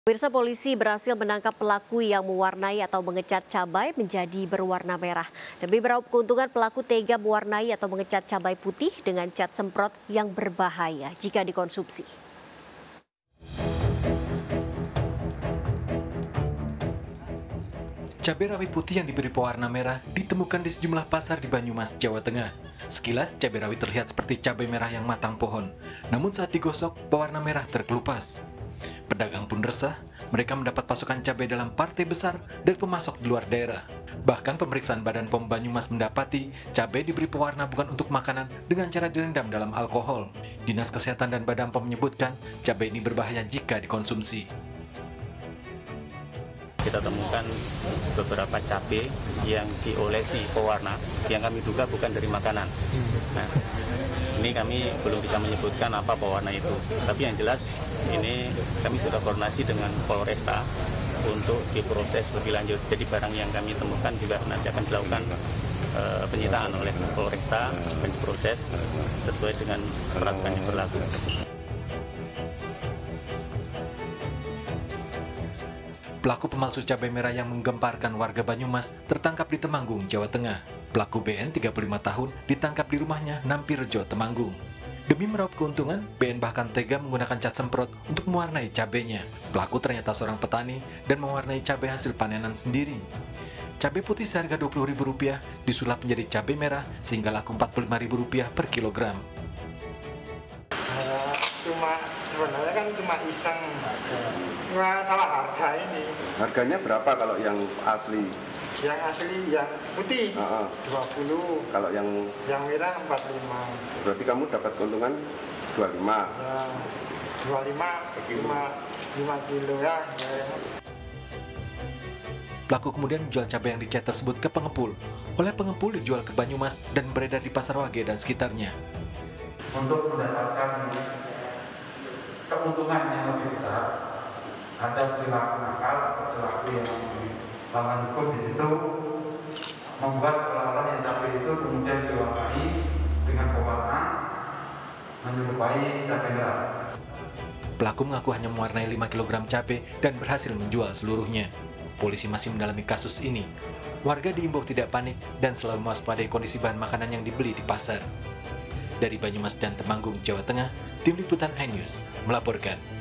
Pemirsa, polisi berhasil menangkap pelaku yang mewarnai atau mengecat cabai menjadi berwarna merah. Demi meraup keuntungan, pelaku tega mewarnai atau mengecat cabai putih dengan cat semprot yang berbahaya jika dikonsumsi. Cabai rawit putih yang diberi pewarna merah ditemukan di sejumlah pasar di Banyumas, Jawa Tengah. Sekilas, cabai rawit terlihat seperti cabai merah yang matang pohon. Namun saat digosok, pewarna merah terkelupas. Pedagang pun resah, mereka mendapat pasokan cabai dalam partai besar dari pemasok di luar daerah. Bahkan pemeriksaan Badan POM Banyumas mendapati cabai diberi pewarna bukan untuk makanan dengan cara direndam dalam alkohol. Dinas Kesehatan dan Badan POM menyebutkan cabai ini berbahaya jika dikonsumsi. Kita temukan beberapa cabai yang diolesi pewarna yang kami duga bukan dari makanan. Nah, ini kami belum bisa menyebutkan apa pewarna itu. Tapi yang jelas ini kami sudah koordinasi dengan Polresta untuk diproses lebih lanjut. Jadi barang yang kami temukan juga nanti akan dilakukan penyitaan oleh Polresta dan diproses sesuai dengan peraturan yang berlaku. Pelaku pemalsu cabai merah yang menggemparkan warga Banyumas tertangkap di Temanggung, Jawa Tengah. Pelaku BN 35 tahun ditangkap di rumahnya Nampirjo, Temanggung. Demi meraup keuntungan, BN bahkan tega menggunakan cat semprot untuk mewarnai cabainya. Pelaku ternyata seorang petani dan mewarnai cabai hasil panenan sendiri. Cabai putih seharga Rp20.000 disulap menjadi cabai merah sehingga laku Rp45.000 per kilogram. Sebenarnya kan cuma iseng, nggak salah harga ini. Harganya berapa kalau yang asli? Yang asli, yang putih 20. Kalau yang merah 45. Berarti kamu dapat keuntungan 25. Ya, 5 kilo ya. Pelaku kemudian menjual cabai yang dicat tersebut ke pengepul. Oleh pengepul dijual ke Banyumas dan beredar di Pasar Wage dan sekitarnya. Untuk mendapatkan keuntungan yang lebih besar, ada perilaku nakal atau perilaku yang melanggar hukum di situ, membuat seolah-olah yang cabai itu kemudian diwarnai dengan pewarna menyerupai cabai merah. Pelaku mengaku hanya mewarnai 5 kg cabai dan berhasil menjual seluruhnya. Polisi masih mendalami kasus ini. Warga diimbau tidak panik dan selalu mewaspadai kondisi bahan makanan yang dibeli di pasar. Dari Banyumas dan Temanggung, Jawa Tengah, Tim Liputan iNews melaporkan.